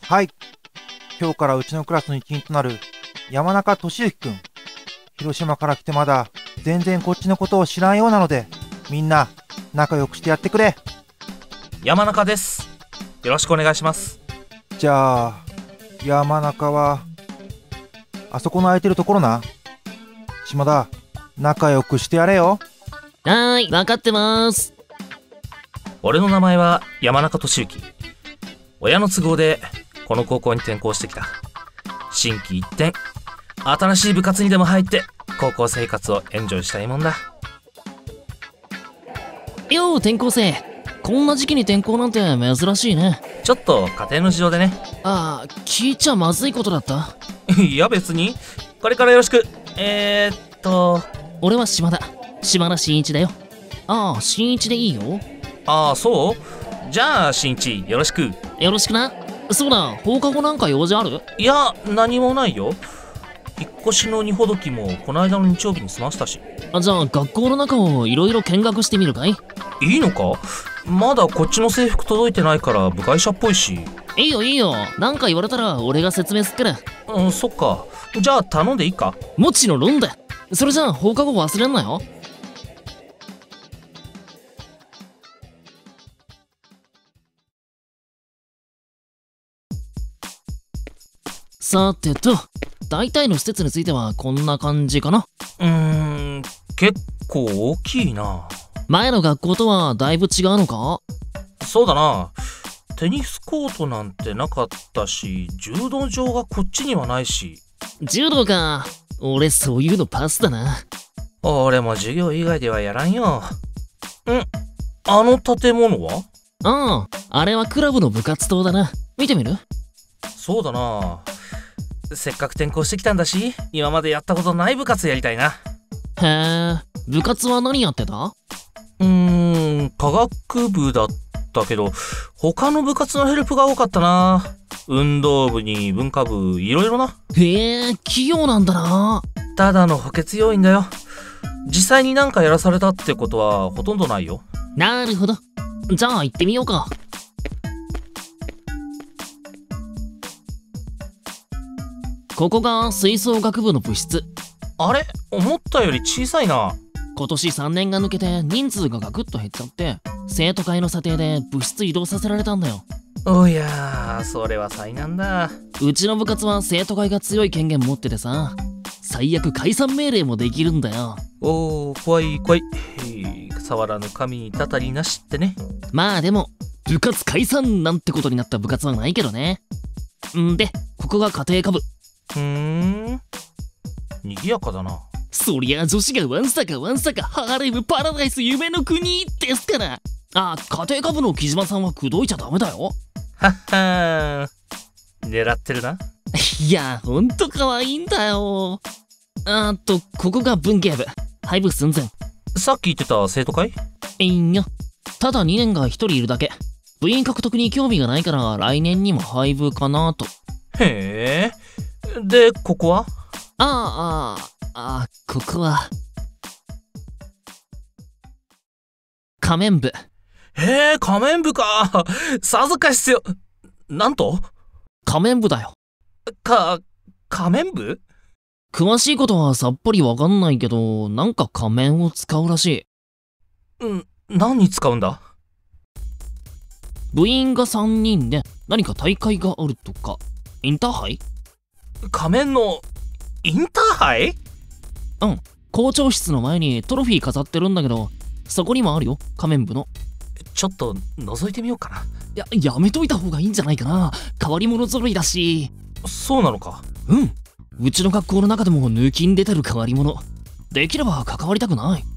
はい。今日からうちのクラスの一員となる山中俊之くん。広島から来てまだ全然こっちのことを知らんようなので、みんな仲良くしてやってくれ。 山中です。よろしくお願いします。 じゃあ、山中は、あそこの空いてるところな。島田、仲良くしてやれよ。 はーい、分かってます。 俺の名前は山中俊之。親の都合でこの高校に転校してきた。心機一転、新しい部活にでも入って高校生活をエンジョイしたいもんだ。 よう、転校生。こんな時期に転校なんて珍しいね。 ちょっと家庭の事情でね。 ああ、聞いちゃまずいことだった？ いや別に。これからよろしく。 俺は島田真一だよ。ああ、真一でいいよ。 ああ、そう？じゃあ真一、よろしく。 よろしくな。そうだ、放課後なんか用事ある？ いや、何もないよ。引っ越しの荷ほどきもこの間の日曜日に済ませたし。 じゃあ学校の中をいろいろ見学してみるかい？ いいのか？まだこっちの制服届いてないから部外者っぽいし。 いいよいいよ、なんか言われたら俺が説明すっから。 そっか。じゃあ頼んでいいか？ もちろんロンだ。それじゃあ放課後忘れんなよ。さてと、大体の施設についてはこんな感じかな。 結構大きいな。 前の学校とはだいぶ違うのか？ そうだな。テニスコートなんてなかったし、柔道場がこっちにはないし。 柔道か。俺そういうのパスだな。 俺も授業以外ではやらんよ。あの建物は？ あれはクラブの部活動だな。見てみる？ そうだな。せっかく転校してきたんだし、今までやったことない部活やりたいな。 へえ、部活は何やってた？ 科学部だったけど、他の部活のヘルプが多かったな。運動部に文化部、いろいろな。 へえ、器用なんだな。 ただの補欠要員だよ。実際になんかやらされたってことはほとんどないよ。 なるほど。じゃあ行ってみようか。ここが吹奏楽部の部室。 あれ？思ったより小さいな。 今年3年が抜けて人数がガクッと減っちゃって、生徒会の査定で部室移動させられたんだよ。 おやー、それは災難だ。 うちの部活は生徒会が強い権限持っててさ、最悪解散命令もできるんだよ。 おー、怖い怖い。触らぬ神にたたりなしってね。 まあでも部活解散なんてことになった部活はないけどね。で、ここが家庭科部。 賑やかだな。 そりゃ女子がわんさかハーレムパラダイス夢の国ですから。家庭科部の木島さんは口説いちゃダメだよ。 はっはー、狙ってるな。 いや、ほんと可愛いんだよ。ここが文芸部。廃部寸前。 さっき言ってた生徒会？ いいよ。ただ2年が1人いるだけ。部員獲得に興味がないから来年にも廃部かなと。 へえ。で、ここは？ ここは仮面部。 へえ、仮面部か。さぞかし強。なんと？ 仮面部だよ。 仮面部？ 詳しいことはさっぱりわかんないけど、なんか仮面を使うらしい。 何に使うんだ？ 部員が3人で何か大会があるとか。インターハイ？ 仮面のインターハイ？ 校長室の前にトロフィー飾ってるんだけど、そこにもあるよ、仮面部の。 ちょっと覗いてみようかな。 やめといた方がいいんじゃないかな。変わり者揃いだし。 そうなのか？ うちの学校の中でも抜きん出てる変わり者。できれば関わりたくない。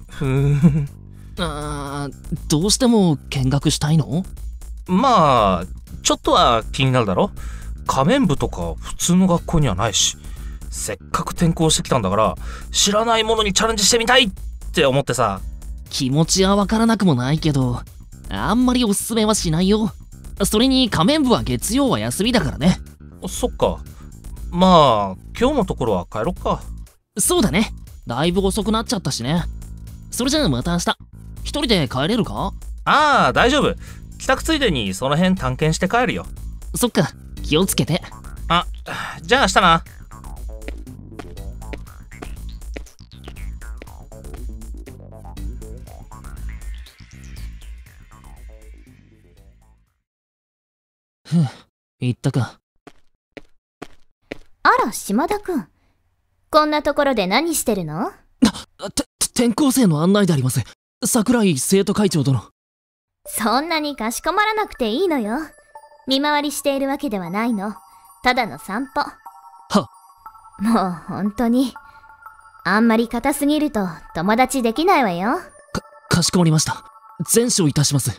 どうしても見学したいの？ まあちょっとは気になるだろ。仮面部とか普通の学校にはないし、せっかく転校してきたんだから知らないものにチャレンジしてみたいって思ってさ。 気持ちはわからなくもないけど、あんまりおすすめはしないよ。それに仮面部は月曜は休みだからね。 そっか。まあ今日のところは帰ろっか。 そうだね。だいぶ遅くなっちゃったしね。それじゃあまた明日。一人で帰れるか？ 大丈夫。帰宅ついでにその辺探検して帰るよ。 そっか、 気をつけて。 あ、じゃあ明日な。 言ったか。 あら、島田くん。こんなところで何してるの？ 転校生の案内であります。桜井生徒会長殿。 そんなにかしこまらなくていいのよ。見回りしているわけではないの。ただの散歩。 は。 もう本当に。あんまり硬すぎると友達できないわよ。 かしこまりました。善処いたします。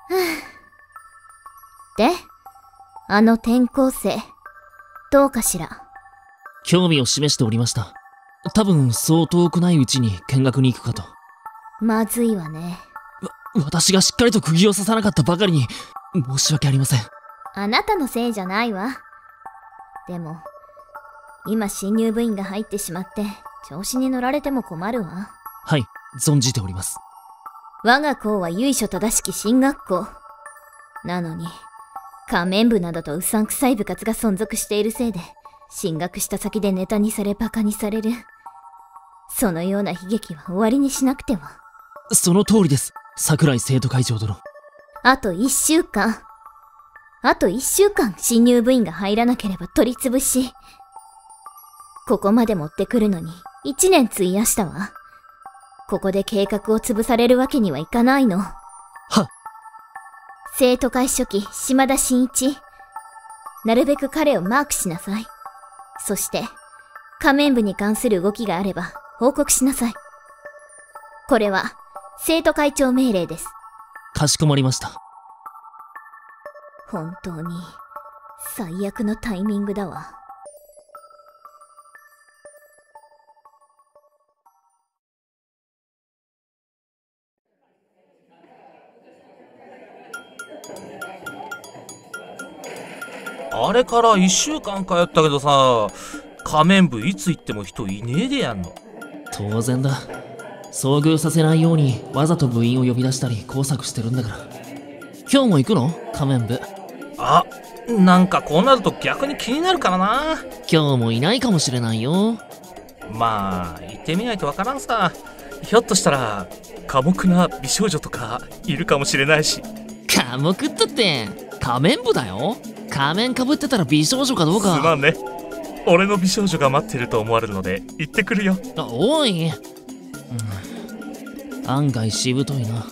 で、あの転校生、どうかしら。 興味を示しておりました。多分そう遠くないうちに見学に行くかと。 まずいわね。 私がしっかりと釘を刺さなかったばかりに申し訳ありません。 あなたのせいじゃないわ。でも今新入部員が入ってしまって調子に乗られても困るわ。 はい、存じております。 我が校は由緒正しき進学校なのに、仮面部などとうさんくさい部活が存続しているせいで、進学した先でネタにされバカにされる。そのような悲劇は終わりにしなくては。 その通りです、桜井生徒会長殿。 あと1週間新入部員が入らなければ取り潰し。ここまで持ってくるのに1年費やしたわ。ここで計画を潰されるわけにはいかないの。 は。 生徒会書記島田真一、なるべく彼をマークしなさい。そして仮面部に関する動きがあれば報告しなさい。これは生徒会長命令です。 かしこまりました。 本当に最悪のタイミングだわ。 あれから1週間通ったけどさ、仮面部いつ行っても人いねえでやんの。 当然だ。遭遇させないようにわざと部員を呼び出したり工作してるんだから。今日も行くの？仮面部。 あ、なんかこうなると逆に気になるからな。 今日もいないかもしれないよ。 まあ行ってみないとわからんさ。ひょっとしたら寡黙な美少女とかいるかもしれないし。 寡黙ったって仮面部だよ。仮面かぶってたら美少女かどうか。 すまんね。俺の美少女が待ってると思われるので行ってくるよ。 おい、案外しぶといな。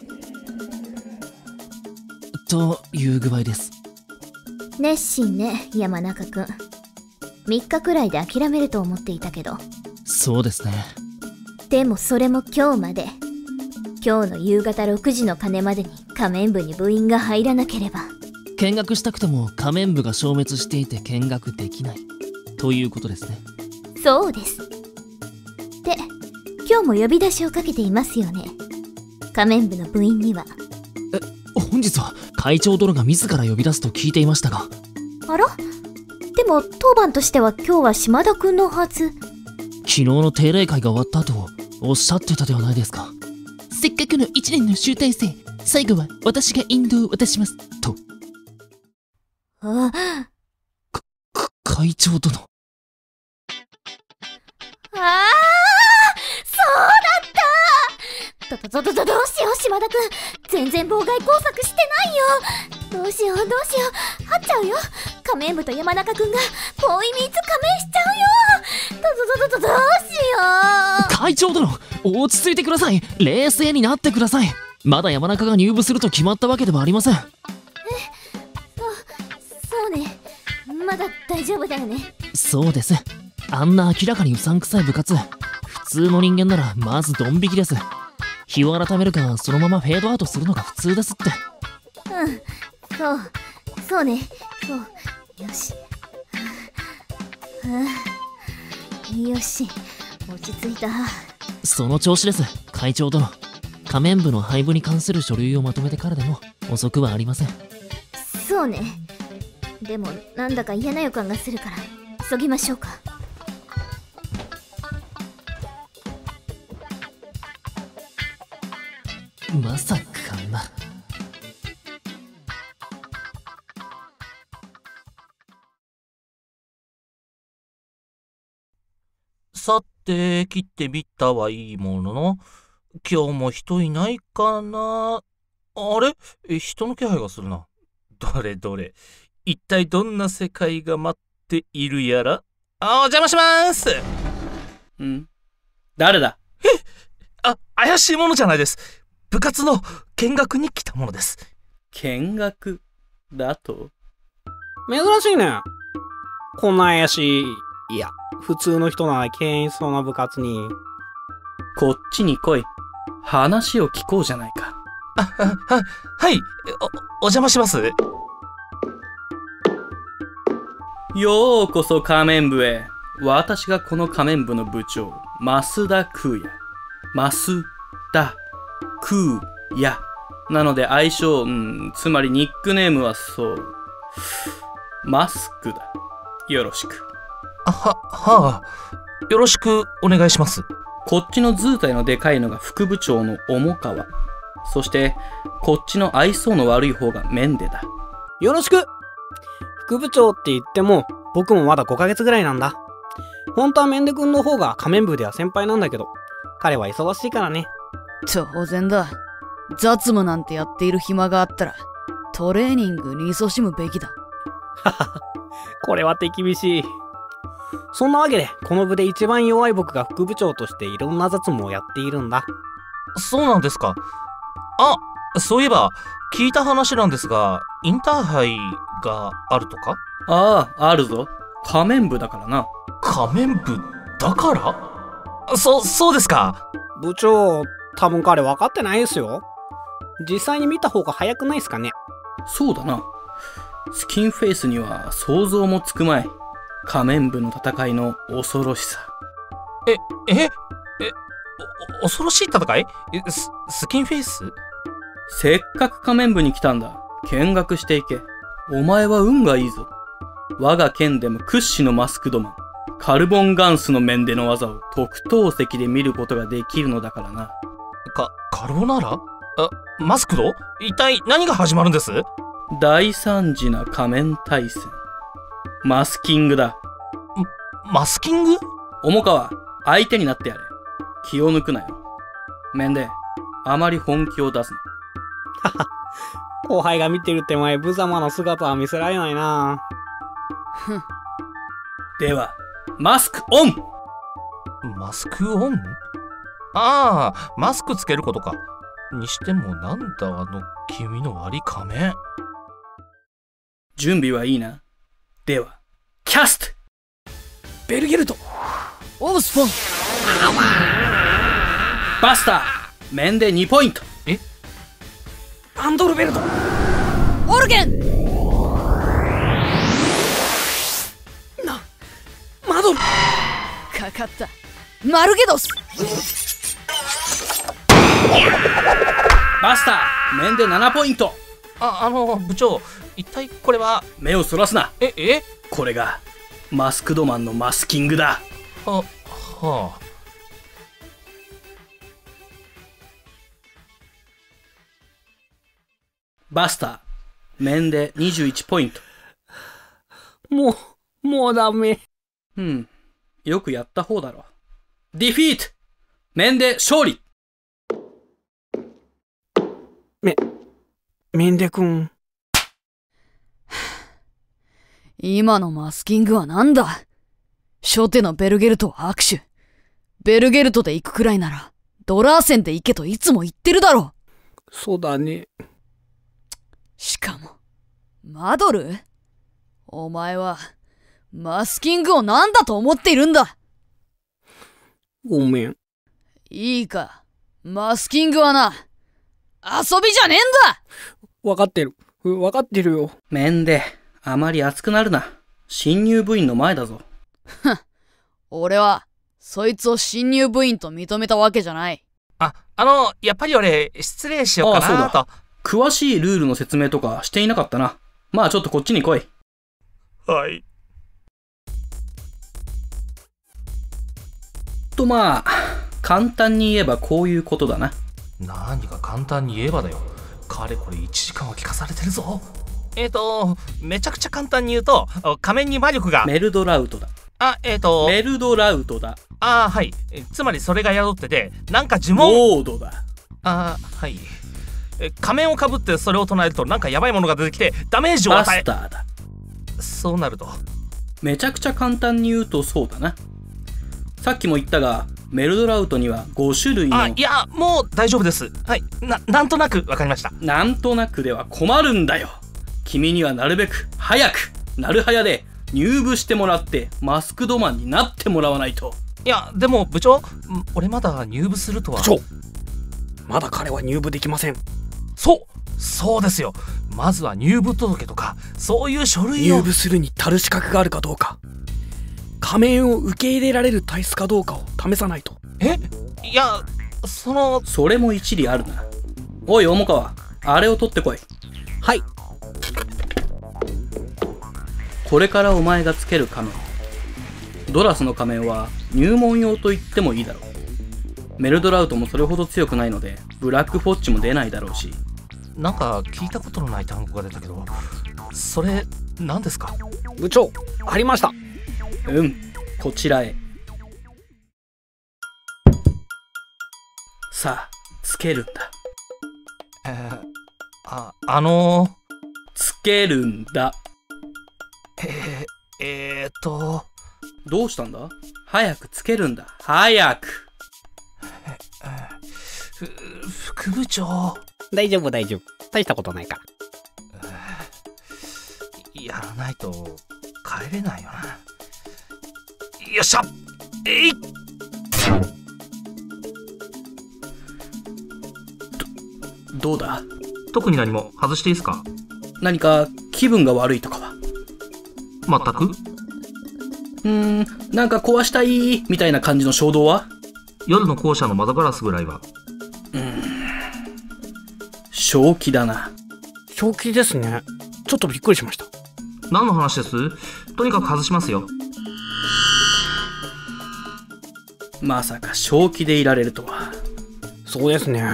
という具合です。 熱心ね、山中くん。3日くらいで諦めると思っていたけど。 そうですね。 でもそれも今日まで。今日の夕方6時の鐘までに仮面部に部員が入らなければ。 見学したくても仮面部が消滅していて見学できないということですね。 そうです。で、今日も呼び出しをかけていますよね。仮面部の部員には。 本日は会長殿が自ら呼び出すと聞いていましたが。 あら？でも当番としては今日は島田くんのはず。 昨日の定例会が終わった後おっしゃってたではないですか。せっかくの1年の集大成、最後は私が引導を渡しますと。会長殿。 そうだった。どうしよう、島田くん。全然妨害工作してないよ。どうしよう。はっちゃうよ。仮面部と山中くんがボーイミーツ仮面しちゃうよ。どうしよう。 会長殿、落ち着いてください。冷静になってください。まだ山中が入部すると決まったわけではありません。 そうね。まだ大丈夫だよね。 そうです。あんな明らかにうさんくさい部活、普通の人間ならまずドン引きです。日を改めるかそのままフェードアウトするのが普通ですって。 そうね。よし。よし、落ち着いた。 その調子です、会長殿。仮面部の廃部に関する書類をまとめてからでも遅くはありません。 そうね。でもなんだか嫌な予感がするから急ぎましょうか。 まさかな。 さて切ってみたはいいものの、今日も人いないかな。あれ、人の気配がするな。どれどれ、一体どんな世界が待っているやら。お邪魔します。 誰だ？ 怪しいものじゃないです。部活の見学に来たものです。 見学だと？ 珍しいね。こんな怪しい、いや、普通の人なら敬遠しそうな部活に。 こっちに来い。話を聞こうじゃないか。 はい、お邪魔します。 ようこそ仮面部へ。私がこの仮面部の部長、増田空也。増田空也。なので愛称、つまりニックネームはそう。マスクだ。よろしく。 よろしくお願いします。 こっちの図体のでかいのが副部長の重川。そして、こっちの愛想の悪い方がメンデだ。 よろしく。副部長って言っても、僕もまだ5ヶ月ぐらいなんだ。本当はメンデ君の方が仮面部では先輩なんだけど、彼は忙しいからね。 当然だ。雑務なんてやっている暇があったら、トレーニングに勤しむべきだ。 ははは、これは手厳しい。そんなわけで、この部で一番弱い僕が副部長としていろんな雑務をやっているんだ。 そうなんですか。そういえば、聞いた話なんですが、インターハイがあるとか？ あるぞ。仮面部だからな。 仮面部だから？そうですか。 部長、多分彼分かってないですよ。実際に見た方が早くないですかね。 そうだな。スキンフェイスには想像もつくまい。仮面部の戦いの恐ろしさ。 恐ろしい戦い？スキンフェイス？ せっかく仮面部に来たんだ。見学していけ。お前は運がいいぞ。我が県でも屈指のマスクドマン。カルボンガンスの面での技を特等席で見ることができるのだからな。 カルボナーラ？マスクド？一体何が始まるんです？ 大惨事な仮面対戦。マスキングだ。 マスキング？ 重川、相手になってやれ。気を抜くなよ。面で、あまり本気を出すな。 はは、後輩が見てる手前、無様な姿は見せられないな。 では、マスクオン！ マスクオン？マスクつけることか。にしてもなんだあの気味の悪い仮面。 準備はいいな。では、キャスト！ ベルゲルト、オブスポン、 バスター、面で2ポイント。 アンドルベルト、 オルゲン、 マドル、 かかった、マルゲドス。 バスター、面で7ポイント。 部長、一体これは？ 目をそらすな。これがマスクドマンのマスキングだ。バスター、面で21ポイント。 もうダメ。 よくやった方だろ。ディフィート、面で勝利。 メンデ君。 今のマスキングはなんだ？初手のベルゲルトは握手。ベルゲルトで行くくらいなら、ドラーセンで行けといつも言ってるだろ。 そうだね。 しかも、マドル？お前は、マスキングを何だと思っているんだ？ ごめん。 いいか、マスキングはな、遊びじゃねえんだ！ わかってるよ。 面で、あまり熱くなるな。新入部員の前だぞ。 俺は、そいつを新入部員と認めたわけじゃない。 やっぱり俺、失礼しようかなと。 そうだ。詳しいルールの説明とかしていなかったな。まあちょっとこっちに来い。 はい。 まあ、簡単に言えばこういうことだな。 何が簡単に言えばだよ。かれこれ1時間は聞かされてるぞ。めちゃくちゃ簡単に言うと、仮面に魔力が。 メルドラウトだ。 メルドラウトだ。 ああ、はい。つまりそれが宿ってて、なんか呪文。 モードだ。 ああ、はい。仮面をかぶってそれを唱えるとなんかヤバいものが出てきてダメージをマ与え。 スターだ。 そうなると。 めちゃくちゃ簡単に言うとそうだな。さっきも言ったが、メルドラウトには5種類の。 あ、いや、もう大丈夫です。はい。なんとなくわかりました。 なんとなくでは困るんだよ。君にはなるべく早く、なるはやで入部してもらってマスクドマンになってもらわないと。 いや、でも部長、俺まだ入部するとは。 部長、まだ彼は入部できません。 そうですよ。まずは入部届とかそういう書類を。 入部するに足る資格があるかどうか、仮面を受け入れられる体質かどうかを試さないと。 いや、 それも一理あるな。おい、重川、あれを取ってこい。 はい。 これからお前がつける仮面。ドラスの仮面は入門用と言ってもいいだろう。メルドラウトもそれほど強くないので、ブラックフォッチも出ないだろうし。 なんか聞いたことのない単語が出たけど、それ何ですか？ 部長、ありました。 こちらへ。さあ、つけるんだ。つけるんだ。どうしたんだ？早くつけるんだ。早く。 副部長。 大丈夫大丈夫。大したことないから。 やらないと帰れないよな。よっしゃ。えい。 どうだ？ 特に何も。外していいですか？ 何か気分が悪いとかは？ 全く。 なんか壊したいみたいな感じの衝動は？ 夜の校舎の窓ガラスぐらいは。 正気だな。 正気ですね。ちょっとびっくりしました。 何の話です？とにかく外しますよ。 まさか正気でいられるとは。 そうですね。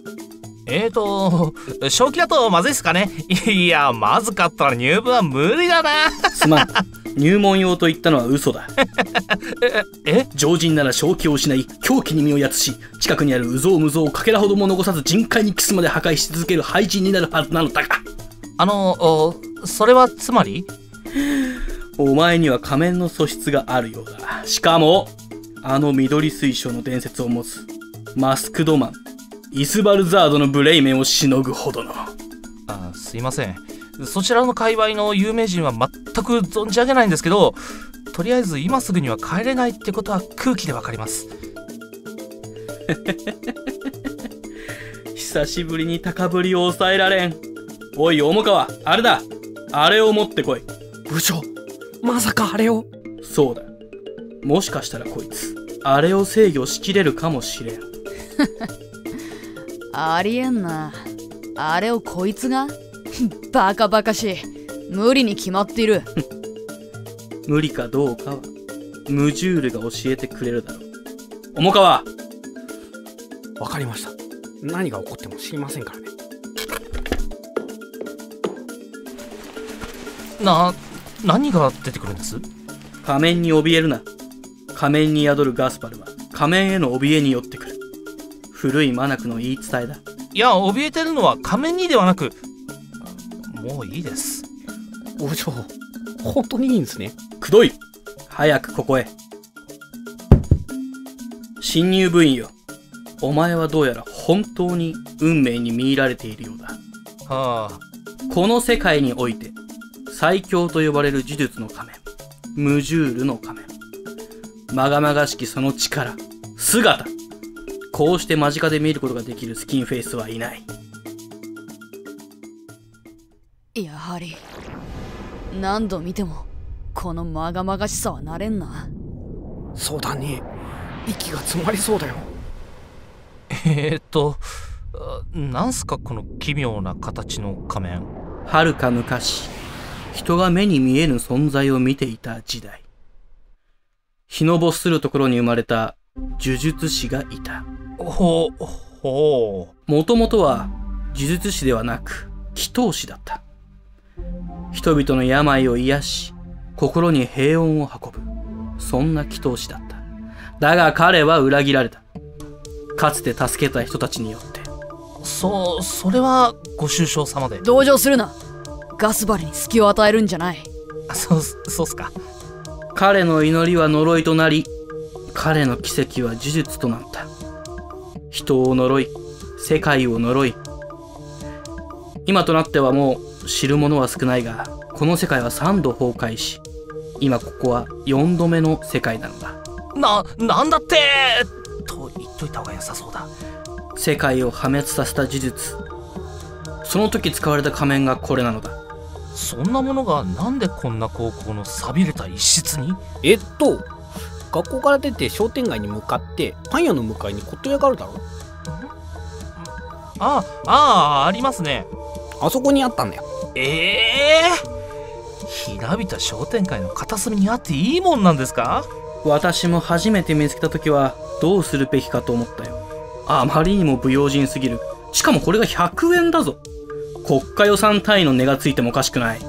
正気だとまずいっすかね？いや、まずかったら入部は無理だな。 すまん。入門用と言ったのは嘘だ。常人なら正気を失い、狂気に身をやつし、近くにある有象無象をかけらほども残さず人海にキスまで破壊し続ける廃人になるはずなのだが。 それはつまり？ お前には仮面の素質があるようだ。しかも、あの緑水晶の伝説を持つマスクドマン、イスバルザードのブレイメンをしのぐほどの。 すいません。そちらの界隈の有名人は全く存じ上げないんですけど、とりあえず今すぐには帰れないってことは空気でわかります。 久しぶりに高ぶりを抑えられん。おい、重川、あれだ。あれを持ってこい。 部長、まさかあれを？ そうだ。もしかしたらこいつ、あれを制御しきれるかもしれん。 ありえんな。あれをこいつが？バカバカしい。無理に決まっている。 無理かどうかはムジュールが教えてくれるだろう。重川。 わかりました。何が起こっても知りませんからね。 何が出てくるんです？ 仮面に怯えるな。仮面に宿るガスパルは仮面への怯えによってくる。古いマナクの言い伝えだ。 いや、怯えてるのは仮面にではなく。もういいです。 部長、本当にいいんですね。 くどい。早くここへ。新入部員よ。お前はどうやら本当に運命に見入られているようだ。 はあ。 この世界において最強と呼ばれる呪術の仮面、ムジュールの仮面、まがまがしきその力、姿、こうして間近で見ることができるスキンフェイスはいない。 やはり何度見てもこのまがまがしさはなれんな。 そうだね。息が詰まりそうだよ。 なんすかこの奇妙な形の仮面。 はるか昔、人が目に見えぬ存在を見ていた時代、日の没するところに生まれた呪術師がいた。 もともとは呪術師ではなく祈祷師だった。人々の病を癒し、心に平穏を運ぶ、そんな祈祷師だった。 だが彼は裏切られた。かつて助けた人たちによって。 それはご愁傷様で。 同情するな。ガスバリに隙を与えるんじゃない。 そうっすか。 彼の祈りは呪いとなり、彼の奇跡は呪術となった。人を呪い、世界を呪い。今となってはもう知る者は少ないが、この世界は3度崩壊し、今ここは4度目の世界なのだ。 なんだってと言っといた方が良さそうだ。 世界を破滅させた呪術。その時使われた仮面がこれなのだ。 そんなものがなんでこんな高校の寂れた一室に？ 学校から出て商店街に向かってパン屋の向かいに骨董屋があるだろ。 ありますね。 あそこにあったんだよ。 ひらびた商店街の片隅にあっていいもんなんですか？ 私も初めて見つけた時はどうするべきかと思ったよ。あまりにも不用心すぎる。しかもこれが100円だぞ。国家予算単位の値がついてもおかしくない。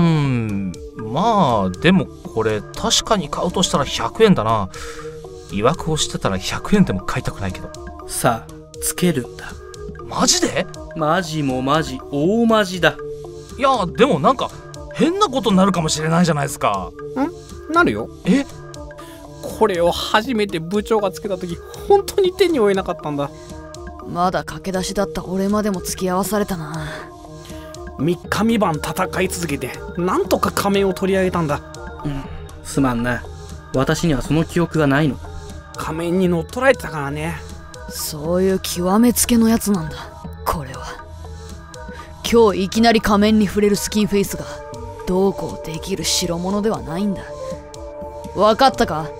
まあでもこれ確かに買うとしたら100円だな。いわくをしてたら100円でも買いたくないけど。 さあつけるんだ。 マジで？ マジもマジ、大マジだ。 いやでもなんか変なことになるかもしれないじゃないですか。 なるよ。これを初めて部長がつけた時、本当に手に負えなかったんだ。 まだ駆け出しだった俺までも付き合わされたな。 3日3晩戦い続けて、なんとか仮面を取り上げたんだ。 すまんな。私にはその記憶がないの。 仮面に乗っ取られてたからね。 そういう極めつけのやつなんだこれは。今日いきなり仮面に触れるスキンフェイスがどうこうできる代物ではないんだ。分かったか？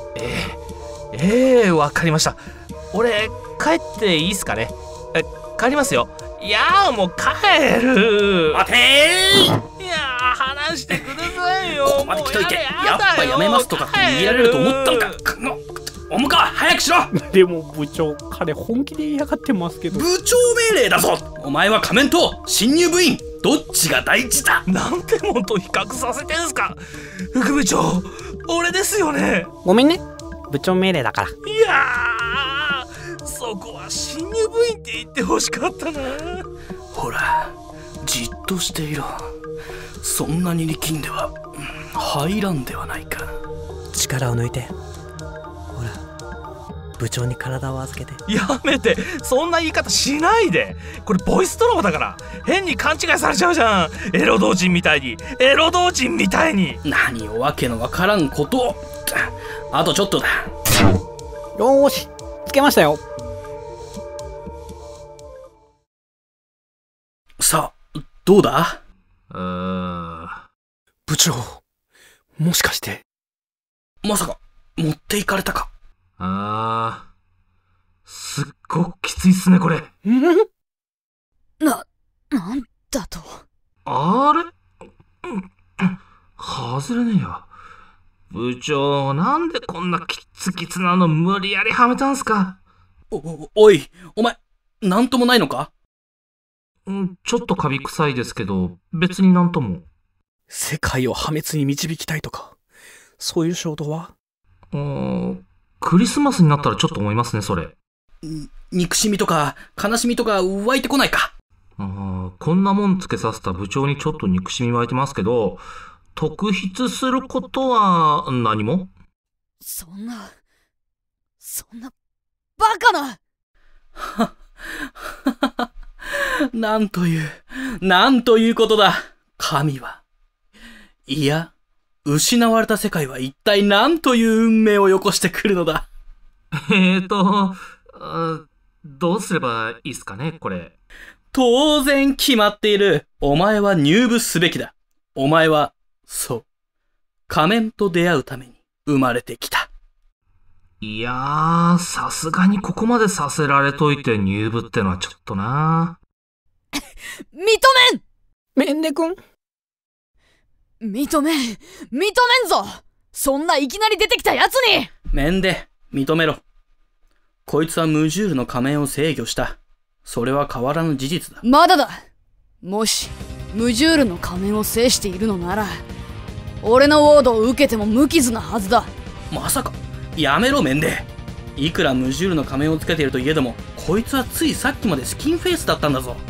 わかりました。俺帰っていいっすかね？帰りますよ。いやーもう帰る。 待てー。 いやー話してくださいよ。 ここまで来といて、やっぱやめますとか逃げられると思ったのか。重川早くしろ。 でも部長、彼本気で言いやがってますけど。 部長命令だぞ。お前は仮面と新入部員どっちが大事だ？ なんてもんと比較させてんすか。副部長俺ですよね。 ごめんね、部長命令だから。 いやーそこは新入部員って言ってほしかったな。 ほらじっとしていろ。そんなに力んでは入らんではないか。 力を抜いて。ほら部長に体を預けて。 やめて、そんな言い方しないで。これボイスドラマだから変に勘違いされちゃうじゃん。エロ同人みたいに。 何をわけのわからんことを。あとちょっとだ。 よーし、つけましたよ。 さあどうだ？ 部長、もしかしてまさか持っていかれたか？ すっごくきついっすねこれ。 なんだと。 あれ？外れねえよ。部長なんでこんなキツキツなの無理やりはめたんすか？ おいお前なんともないのか？ ちょっとカビ臭いですけど別になんとも。 世界を破滅に導きたいとか、そういう衝動は？ クリスマスになったらちょっと思いますねそれ。 憎しみとか悲しみとか湧いてこないか？ こんなもんつけさせた部長にちょっと憎しみ湧いてますけど、特筆することは何も。 そんなバカな。 なんということだ。神は。いや、失われた世界は一体何という運命をよこしてくるのだ。 どうすればいいっすかね、これ。 当然決まっている。お前は入部すべきだ。お前は、そう、仮面と出会うために生まれてきた。 いやー、さすがにここまでさせられといて入部ってのはちょっとな。 認めん！ メンデ君？ 認めんぞ！そんないきなり出てきたやつに！ メンデ、認めろ。こいつはムジュールの仮面を制御した。それは変わらぬ事実だ。 まだだ。もしムジュールの仮面を制しているのなら、俺のウォードを受けても無傷なはずだ。 まさかやめろメンデ。いくらムジュールの仮面をつけているといえども、こいつはついさっきまでスキンフェイスだったんだぞ。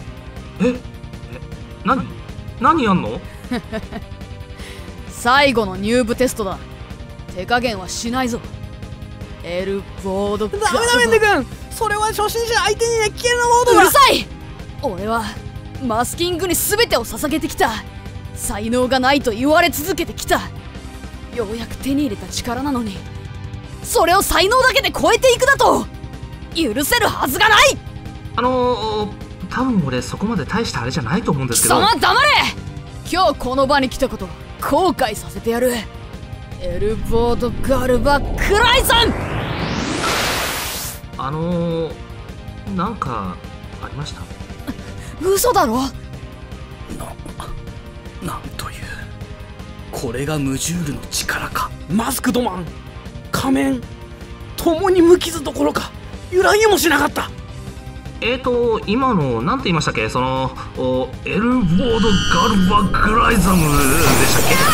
何やんの？ 最後の入部テストだ。手加減はしないぞ。エルボード。 ダメだメンデ君、それは初心者相手にね、危険なモードだ。 うるさい。俺はマスキングに全てを捧げてきた。才能がないと言われ続けてきた。ようやく手に入れた力なのに、それを才能だけで超えていくだと許せるはずがない。 多分俺そこまで大したあれじゃないと思うんですけど。 貴様黙れ。今日この場に来たこと後悔させてやる。エルボードガルバ・クライさん。 なんかありました？ 嘘だろ。 なんという、これがムジュールの力か。 マスクドマン、仮面、共に無傷どころか揺らぎもしなかった。 今のなんて言いましたっけ？エルボードガルバグライザムで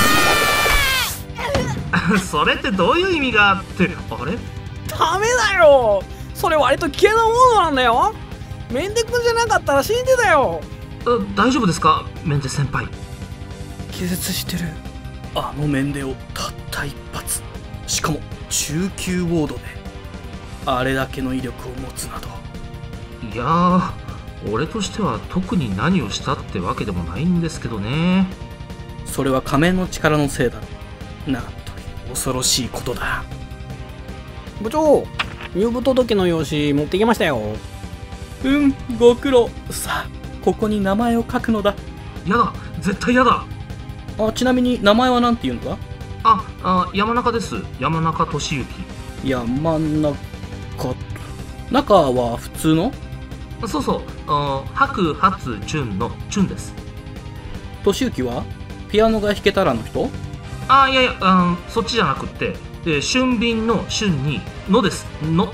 したっけ？それってどういう意味があって、あれ？ ダメだよ、それ割と危険なものなんだよ。メンデ君じゃなかったら死んでたよ。 大丈夫ですかメンデ先輩？ 気絶してる。 あのメンデをたった一発、しかも中級ウォードであれだけの威力を持つなど。 いやー、俺としては特に何をしたってわけでもないんですけどね。 それは仮面の力のせいだろう。なんという恐ろしいことだ。 部長、入部届の用紙持ってきましたよ。 ご苦労。さあ、ここに名前を書くのだ。 やだ、絶対やだ。 ちなみに名前は何て言うのだ？ 山中です。山中俊之。 山中。中は普通の？ そうそう、白髪純の純です。 俊之はピアノが弾けたらの人？ いや、そっちじゃなくって、俊敏の俊にのです。の。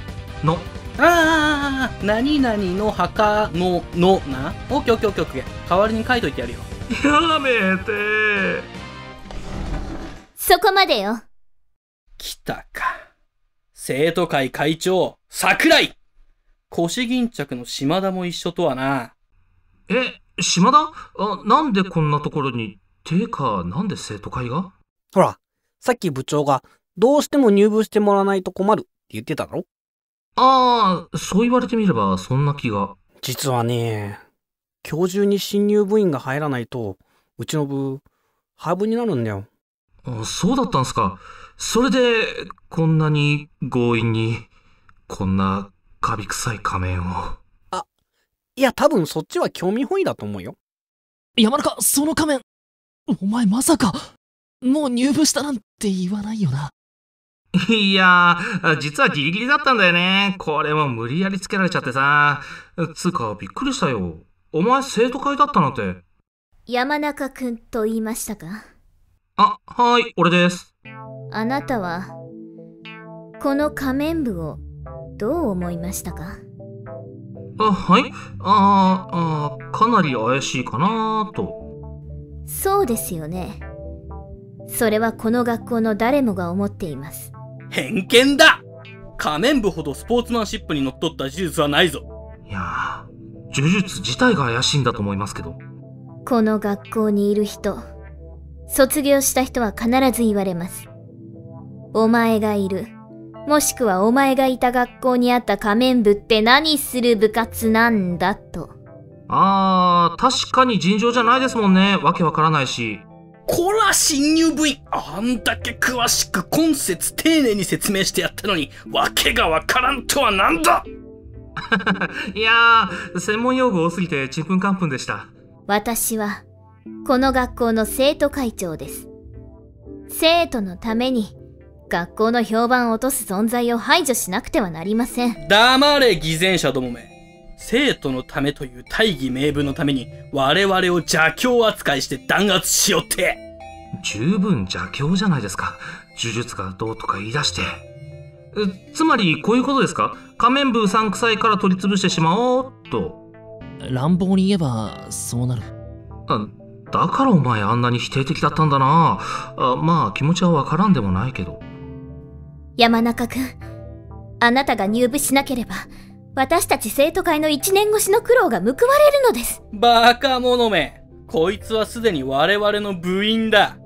何々の墓のな。オッケー。代わりに書いといてやるよ。 やめて。 そこまでよ。 来たか。生徒会会長、桜井。腰巾着の島田も一緒とはな。 島田？なんでこんなところに？ていうか、なんで生徒会が？ ほら、さっき部長がどうしても入部してもらわないと困るって言ってただろ？ そう言われてみればそんな気が。 実はね、今日中に新入部員が入らないとうちの部廃部になるんだよ。 そうだったんすか。それでこんなに強引にこんなカビ臭い仮面を。 いや、多分そっちは興味本位だと思うよ。 山中、その仮面、お前まさかもう入部したなんて言わないよな。 いやー、実はギリギリだったんだよね。これも無理やりつけられちゃってさ。つうかびっくりしたよ。お前生徒会だったなんて。 山中くんと言いましたか？ はい、俺です。 あなたはこの仮面部をどう思いましたか？ はい。かなり怪しいかなと。 そうですよね。それはこの学校の誰もが思っています。 偏見だ。仮面部ほどスポーツマンシップにのっとった事実はないぞ。 いやー、呪術自体が怪しいんだと思いますけど。 この学校にいる人、卒業した人は必ず言われます。お前がいる、もしくはお前がいた学校にあった仮面部って何する部活なんだと。 確かに尋常じゃないですもんね。わけわからないし。 こら新入部員、あんだけ詳しく今節丁寧に説明してやったのに、わけがわからんとはなんだ。 いやー、専門用語多すぎてちんぷんかんぷんでした。 私はこの学校の生徒会長です。生徒のために学校の評判を落とす存在を排除しなくてはなりません。 黙れ偽善者どもめ。生徒のためという大義名分のために我々を邪教扱いして弾圧しよって。 十分邪教じゃないですか。呪術がどうとか言い出して。つまりこういうことですか？仮面部うさんくさいから取り潰してしまおうと。 乱暴に言えばそうなる。 だからお前あんなに否定的だったんだな。まあ気持ちはわからんでもないけど。 山中くん、あなたが入部しなければ、私たち生徒会の1年越しの苦労が報われるのです。 バカ者め。こいつはすでに我々の部員だ。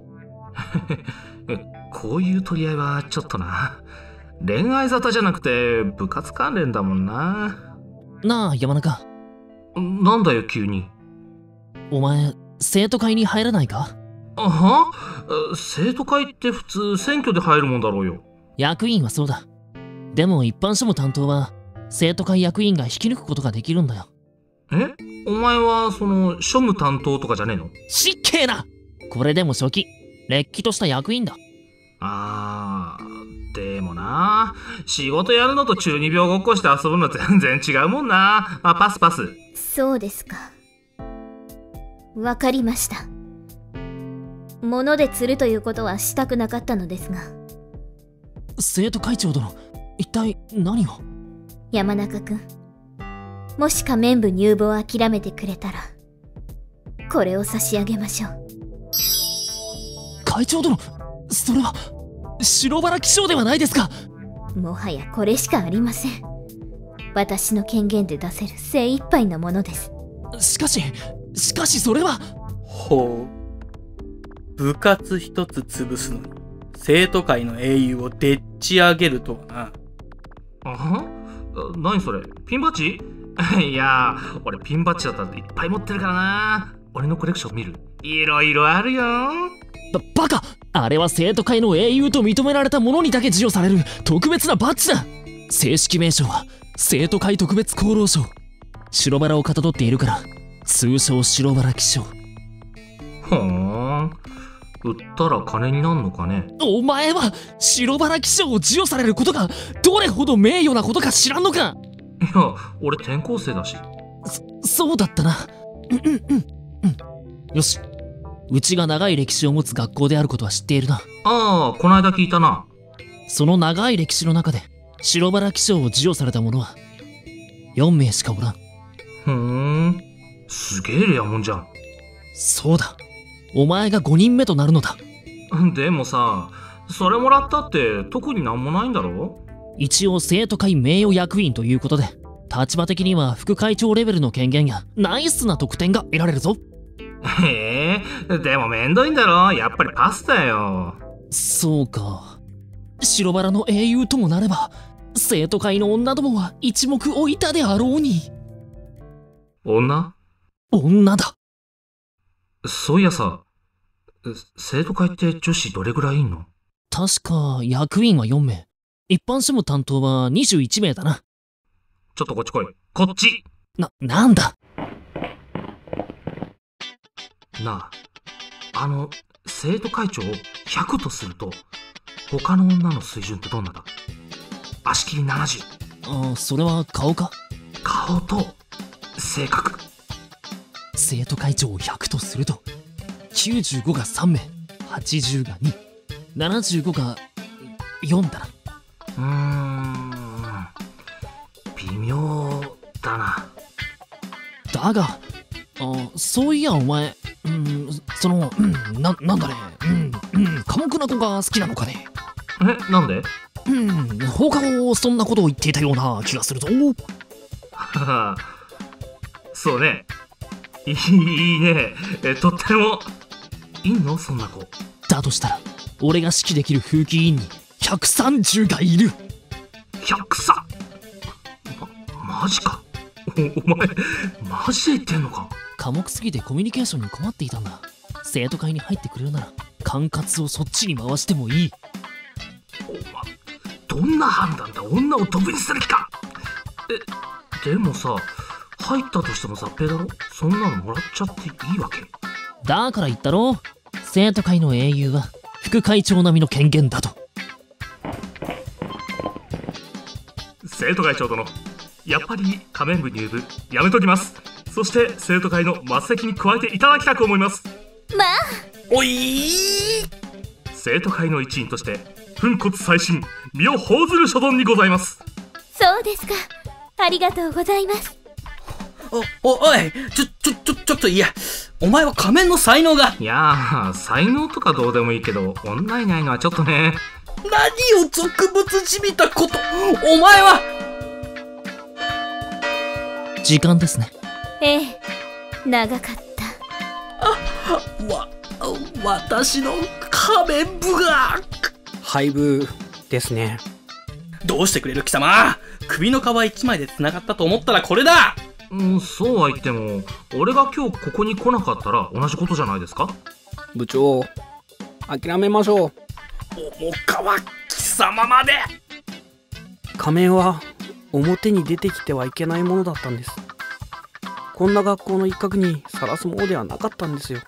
こういう取り合いはちょっとな。恋愛沙汰じゃなくて部活関連だもんな。 なあ山中、 なんだよ急に。 お前生徒会に入らないか？ は？生徒会って普通選挙で入るもんだろうよ。 役員はそうだ。でも一般庶務担当は生徒会役員が引き抜くことができるんだよ。 え？お前はその庶務担当とかじゃねえの？ 失敬な。これでも初期れっきとした役員だ。 でもな、仕事やるのと中二病ごっこして遊ぶの全然違うもんな。パスパス。 そうですか。わかりました。物で釣るということはしたくなかったのですが。 生徒会長殿、一体何を？ 山中くん、もし仮面部入部を諦めてくれたら、これを差し上げましょう。 会長殿、それは白バラ気象ではないですか。 もはやこれしかありません。私の権限で出せる精一杯のものです。 しかしそれは。 ほう。部活一つ潰すのに生徒会の英雄をでっち上げるとはな。 何それ、ピンバッジ？いやー、俺ピンバッジだったらいっぱい持ってるからな。俺のコレクション見る？いろいろあるよ。 バカ！あれは生徒会の英雄と認められた者にだけ授与される特別なバッジだ。正式名称は生徒会特別功労賞。白バラをかたどっているから通称白バラ気象。 ほーん、売ったら金になんのかね。 お前は白バラ気象を授与されることがどれほど名誉なことか知らんのか。 いや、俺転校生だし。 そうだったな。よし、うちが長い歴史を持つ学校であることは知っているな。 この間聞いたな。 その長い歴史の中で白バラ気象を授与された者は4名しかおらん。 ふーん、すげえレアもんじゃん。 そうだ、お前が5人目となるのだ。 でもさ、それもらったって特になんもないんだろ？ 一応生徒会名誉役員ということで、立場的には副会長レベルの権限やナイスな得点が得られるぞ。 へえ、でもめんどいんだろ？やっぱりパスだよ。 そうか。白バラの英雄ともなれば生徒会の女どもは一目置いたであろうに。 女だ。 そういやさ、生徒会って女子どれぐらいいんの？ 確か役員は4名、一般庶務担当は21名だな。 ちょっとこっち来い。こっち。 なんだ。 なあ、生徒会長を100とすると他の女の水準ってどんなだ？足切り70。 それは顔か？ 顔と性格。 生徒会長を100とすると95が3名、80が2、75が4だな。微妙だな。 だが、そういやお前、なんだね、寡黙な子が好きなのかね。 なんで？ 放課後そんなことを言っていたような気がするぞ。 そうね。いいね。とっても。いんの？そんな子。 だとしたら俺が指揮できる風紀委員に130がいる。 103？マジか。お前マジで言ってんのか？ 寡黙すぎてコミュニケーションに困っていたんだ。生徒会に入ってくれるなら管轄をそっちに回してもいい。 どんな判断だ？女をドブにする気か？でもさ、入ったとしても雑兵だろ？そんなのもらっちゃっていいわけ？ だから言ったろ、生徒会の英雄は副会長並みの権限だと。 生徒会長殿、やっぱり仮面部入部やめときます。そして生徒会の末席に加えていただきたく思います。 まあ、 おい生徒会の一員として粉骨細心、身を報ずる所存にございます。 そうですか。ありがとうございます。 おい、ちょっといや、お前は仮面の才能が。 いやー、才能とかどうでもいいけど、女いないのはちょっとね。 何を俗物じみたこと。お前は。 時間ですね。 ええ、長かった。 私の仮面部が。 廃部ですね。 どうしてくれる貴様。首の皮一枚で繋がったと思ったらこれだ。 そうは言っても、俺が今日ここに来なかったら同じことじゃないですか。 部長、諦めましょう。 重川貴様まで。 仮面は表に出てきてはいけないものだったんです。こんな学校の一角にさらすものではなかったんですよ。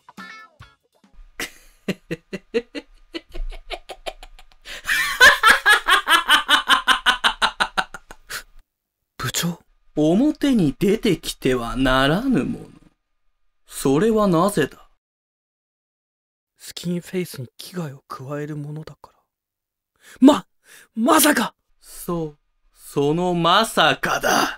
部長、 表に出てきてはならぬもの。それはなぜだ。 スキンフェイスに危害を加えるものだから。まさか。 そう、そのまさかだ。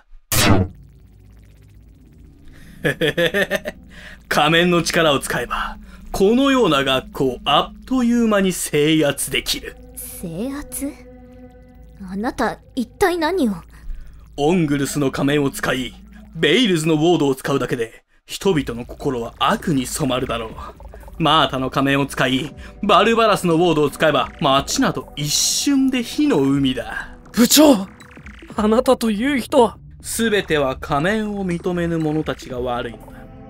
仮面の力を使えば、このような学校をあっという間に制圧できる。 制圧？あなた、一体何を？ オングルスの仮面を使い、ベイルズのウォードを使うだけで、人々の心は悪に染まるだろう。マータの仮面を使い、バルバラスのウォードを使えば、街など一瞬で火の海だ。 部長、あなたという人は。 すべては仮面を認めぬ者たちが悪いのだ。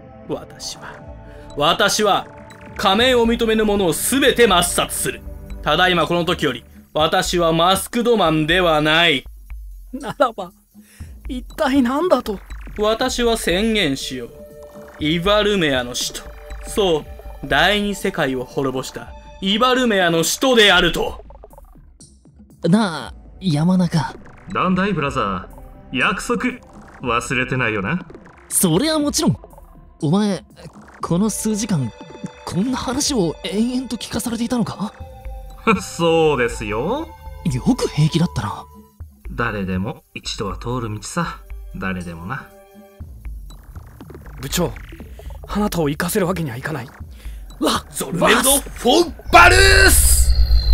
私は、仮面を認めぬ者をすべて抹殺する。ただいまこの時より、私はマスクドマンではない。 ならば、一体何だと。 私は宣言しよう。イバルメアの使徒。そう、第二世界を滅ぼしたイバルメアの使徒であると。 なあ、山中。 なんだいブラザー。約束忘れてないよな。 そりゃもちろん。お前、この数時間こんな話を延々と聞かされていたのか？ そうですよ。 よく平気だったな。 誰でも一度は通る道さ。誰でもな。 部長、あなたを生かせるわけにはいかない。 ゾルメルド・フォー・バルース。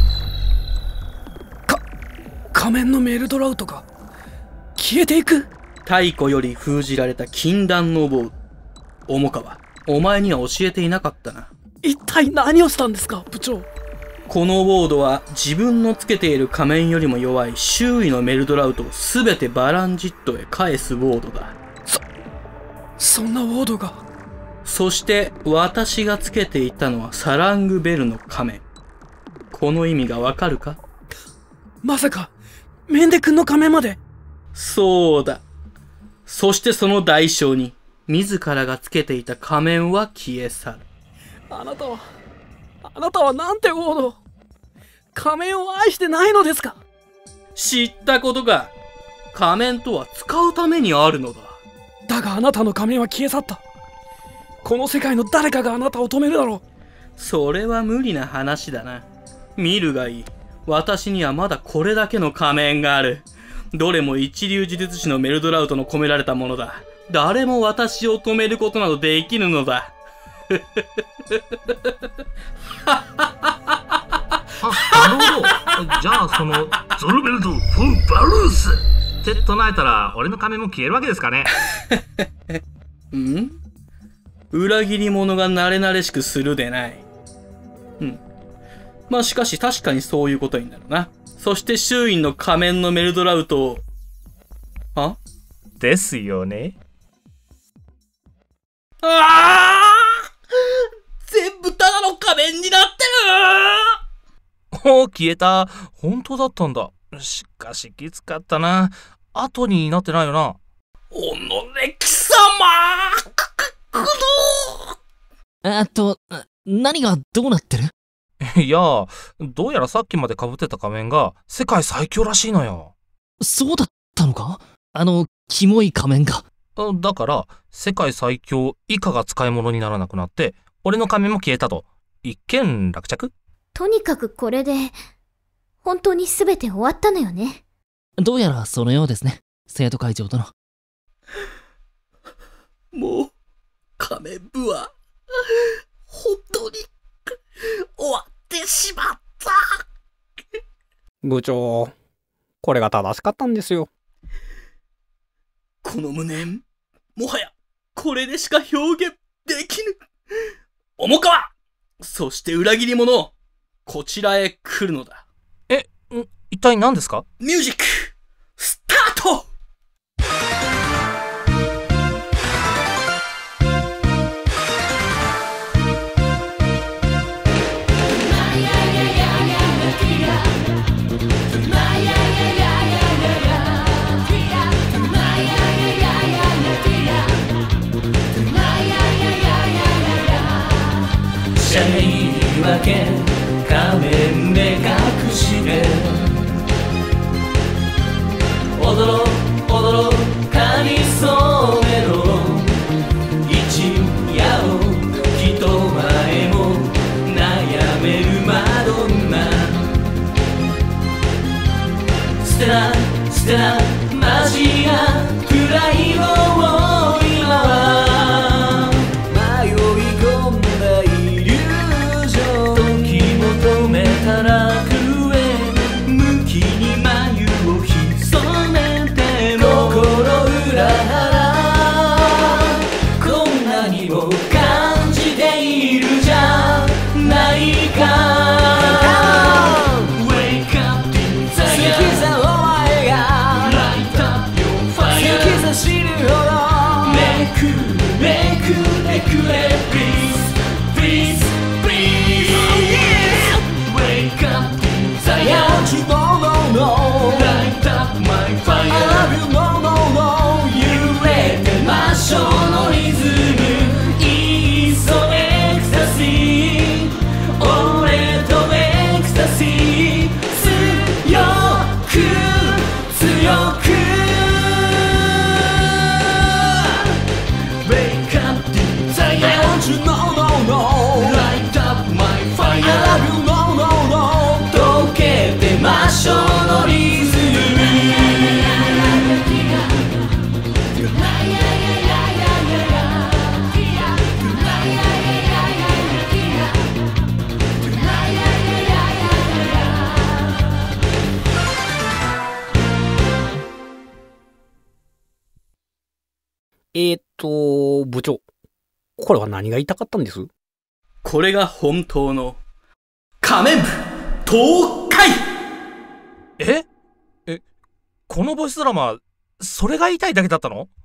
仮面のメルドラウトが消えていく。 太古より封じられた禁断の棒。重川、お前には教えていなかったな。 一体何をしたんですか、部長。 このウォードは自分のつけている仮面よりも弱い周囲のメルドラウトを全てバランジットへ返すウォードだ。 そんなウォードが。 そして私がつけていたのはサラングベルの仮面。この意味がわかるか？ まさかメンデ君の仮面まで。 そうだ。そしてその代償に自らがつけていた仮面は消え去る。 あなたはなんてウォード。仮面を愛してないのですか？ 知ったことか。仮面とは使うためにあるのだ。 だがあなたの仮面は消え去った。この世界の誰かがあなたを止めるだろう。 それは無理な話だな。見るがいい。私にはまだこれだけの仮面がある。どれも一流呪術師のメルドラウトの込められたものだ。誰も私を止めることなどできぬのだ。 なるほど。じゃあそのゾルベルド・フォン・バルースって唱えたら俺の仮面も消えるわけですかね？ ん？裏切り者が慣れ慣れしくするでない。まあしかし確かにそういうことになるな。そして周囲の仮面のメルドラウトを。 ですよね。 全部ただの仮面になってる。 おお、消えた。本当だったんだ。しかしきつかったな。後になってないよな。 おのれ貴様。 何がどうなってる？ いや、どうやらさっきまで被ってた仮面が世界最強らしいのよ。 そうだったのか？キモい仮面が。 だから世界最強以下が使い物にならなくなって俺の仮面も消えたと。一件落着？ とにかくこれで本当に全て終わったのよね。 どうやらそのようですね、生徒会長殿。 もう仮面部は本当に終わってしまった。 部長、これが正しかったんですよ。 この無念、もはやこれでしか表現できぬ。重川、そして裏切り者、こちらへ来るのだ。 一体何ですか？ ミュージックスタート。 シャイ分け仮面で隠して踊ろう踊ろうかに染めろ一夜を人前も悩めるマドンナ捨てな捨てなマジなプライドを今は迷い込んだイリュージョン時求めたら食え向きに眉を潜めても心裏腹こんなにも感じているじゃないか Wake up desire 好きさお前が Light up your fire 好きさ知るほどめくめくれくれ Please please please Wake up desire Don't you know no no Light up my fire I love you no no no 揺れて魔性のリズムいっそエクスタシー俺とエクスタシー強く強く Wake up desire Don't you know no no Light up my fire I love you no no no 溶けて魔性のリズム部長、これは何が言いたかったんです？ これが本当の仮面部東海。 このボイスドラマそれが言いたいだけだったの？